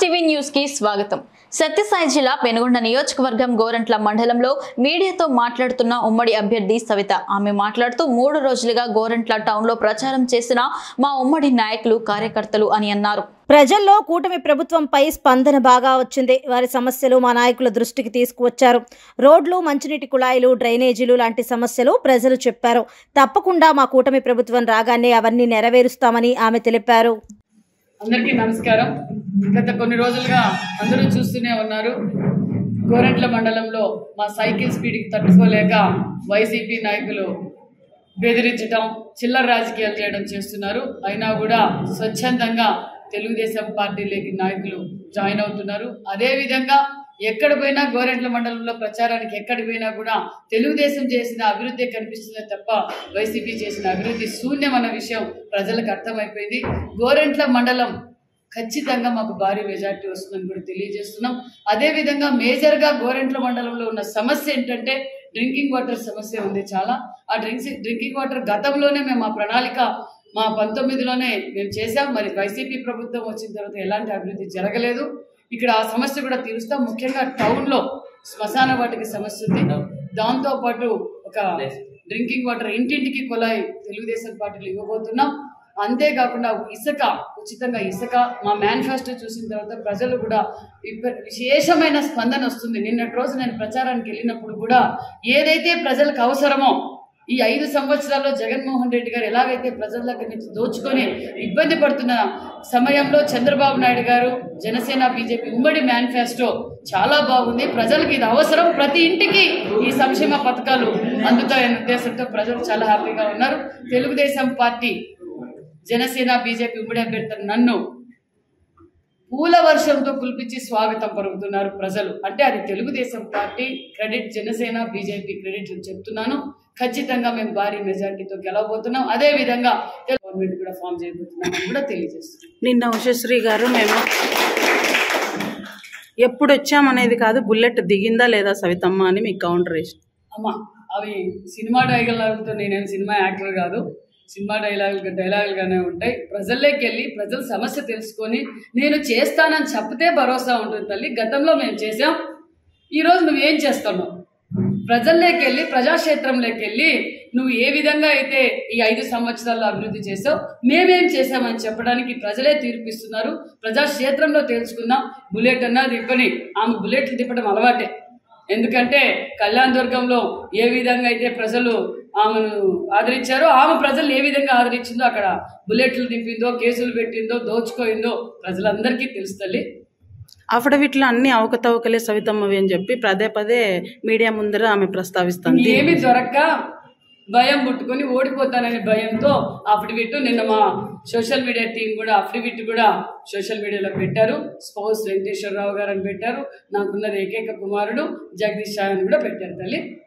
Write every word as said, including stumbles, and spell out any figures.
TV news కి స్వాగతం. సత్యసాయి జిల్లా పెనుగొండ నియోజకవర్గం గోరంట్ల మండలంలో మీడియాతో మాట్లాడుతున్న ఉమ్మడి అభ్యర్థి సవిత. ఆమె మాట్లాడుతూ మూడు రోజులుగా గోరంట్ల టౌన్ లో ప్రచారం చేసిన మా ఉమ్మడి నాయకులు కార్యకర్తలు అని అన్నారు. ప్రజల్లో కూటమి ప్రభుత్వంపై స్పందన బాగా వచ్చింది. వారి సమస్యలు మా నాయకుల దృష్టికి తీసుకువచ్చారు. రోడ్లు, మంచినీటి కుళాయిలు, డ్రైనేజీలు లాంటి సమస్యలు ప్రజలు చెప్పారు. తప్పకుండా మా కూటమి ప్రభుత్వం రాగానే అవన్నీ నెరవేరుస్తామని ఆమె తెలిపారు. అందరికీ నమస్కారం. గత కొన్ని రోజులుగా అందరూ చూస్తూనే ఉన్నారు. గోరంట్ల మండలంలో మా సైకిల్ స్పీడ్కి తట్టుకోలేక వైసీపీ నాయకులు బెదిరించడం, చిల్లర రాజకీయాలు చేయడం చేస్తున్నారు. అయినా కూడా స్వచ్ఛందంగా తెలుగుదేశం పార్టీలోకి నాయకులు జాయిన్ అవుతున్నారు. అదేవిధంగా ఎక్కడ పోయినా గోరంట్ల మండలంలో ప్రచారానికి ఎక్కడ పోయినా కూడా తెలుగుదేశం చేసిన అభివృద్ధి కనిపిస్తుంది తప్ప వైసీపీ చేసిన అభివృద్ధి శూన్యం అన్న విషయం ప్రజలకు అర్థమైపోయింది. గోరంట్ల మండలం ఖచ్చితంగా మాకు భారీ మెజార్టీ వస్తుందని కూడా తెలియజేస్తున్నాం. అదేవిధంగా మేజర్గా గోరంట్ల మండలంలో ఉన్న సమస్య ఏంటంటే డ్రింకింగ్ వాటర్ సమస్య ఉంది చాలా. ఆ డ్రింక్స్ డ్రింకింగ్ వాటర్ గతంలోనే మేము మా ప్రణాళిక మా పంతొమ్మిదిలోనే మేము చేసాం. మరి వైసీపీ ప్రభుత్వం వచ్చిన తర్వాత ఎలాంటి అభివృద్ధి జరగలేదు. ఇక్కడ ఆ సమస్య కూడా తీరుస్తాం. ముఖ్యంగా టౌన్లో శ్మశాన వాటికి సమస్య ఉంది. దాంతోపాటు ఒక డ్రింకింగ్ వాటర్ ఇంటింటికి కొలాయి తెలుగుదేశం పార్టీలు ఇవ్వబోతున్నాం. అంతేకాకుండా ఇసుక, ఉచితంగా ఇసుక మా మేనిఫెస్టో చూసిన తర్వాత ప్రజలు కూడా విశేషమైన స్పందన వస్తుంది. నిన్నటి రోజు నేను ప్రచారానికి వెళ్ళినప్పుడు కూడా ఏదైతే ప్రజలకు అవసరమో ఈ ఐదు సంవత్సరాల్లో జగన్మోహన్ రెడ్డి గారు ఎలాగైతే ప్రజల దగ్గర నుంచి దోచుకొని ఇబ్బంది పడుతున్న సమయంలో చంద్రబాబు నాయుడు గారు, జనసేన, బీజేపీ ఉమ్మడి మేనిఫెస్టో చాలా బాగుంది. ప్రజలకు ఇది అవసరం, ప్రతి ఇంటికి ఈ సంక్షేమ పథకాలు అందుతాయనే ఉద్దేశంతో ప్రజలు చాలా హ్యాపీగా ఉన్నారు. తెలుగుదేశం పార్టీ, జనసేన, బీజేపీ ఉమ్మడి అభ్యర్థి నన్ను పూల వర్షంతో కుల్పించి స్వాగతం పలుకుతున్నారు ప్రజలు. అంటే అది Telugu Desam party credit, Janasena, BJP credit చెప్తున్నాను. ఖచ్చితంగా మేము భారీ మెజార్టీతో గెలవబోతున్నాం. అదేవిధంగా గవర్నమెంట్ కూడా ఫామ్ చేయబోతున్నామని కూడా తెలియజేస్తున్నాం. నిన్న ఉషశ్రీ గారు మేము ఎప్పుడు వచ్చామనేది కాదు, బుల్లెట్ దిగిందా లేదా సవితమ్మ అని మీకు కౌంటర్ వేసి అమ్మా, అవి సినిమా డైలాగులతో, నేనేం సినిమా యాక్టర్ కాదు. సినిమా డైలాగులు డైలాగులుగానే ఉంటాయి. ప్రజల్లోకి వెళ్ళి ప్రజల సమస్య తెలుసుకొని నేను చేస్తానని చెప్తే భరోసా ఉంటుంది తల్లి. గతంలో మేము చేసాం. ఈరోజు నువ్వేం చేస్తున్నావు? ప్రజల్లోకి వెళ్ళి, ప్రజాక్షేత్రంలోకి వెళ్ళి నువ్వు ఏ విధంగా అయితే ఈ ఐదు సంవత్సరాల్లో అభివృద్ధి చేసావు, మేమేం చేసామని చెప్పడానికి ప్రజలే తీర్పిస్తున్నారు. ప్రజాక్షేత్రంలో తెలుసుకుందాం. బుల్లెట్ అన్నా తిప్పని, ఆమె బుల్లెట్లు తిప్పడం అలవాటే. ఎందుకంటే కళ్యాణ్ దుర్గంలో ఏ విధంగా అయితే ప్రజలు ఆమెను ఆదరించారో, ఆమె ప్రజలు ఏ విధంగా ఆదరించిందో, అక్కడ బుల్లెట్లు దింపిందో, కేసులు పెట్టిందో, దోచుకోయిందో ప్రజలందరికీ తెలుసు తల్లి. అఫిడవిట్లో అన్ని అవకతవకలే సవితమ్మవి అని చెప్పి పదే పదే మీడియా ముందర ఆమె ప్రస్తావిస్తుంది. ఏమి దొరక్క భయం పుట్టుకొని ఓడిపోతాననే భయంతో అఫిడవిట్ నిన్న మా సోషల్ మీడియా టీం కూడా అఫిడవిట్ కూడా సోషల్ మీడియాలో పెట్టారు. స్పౌస్ వెంకటేశ్వరరావు గారు అని పెట్టారు. నాకున్నది ఏకైక కుమారుడు జగదీష్ షా అని కూడా పెట్టారు తల్లి.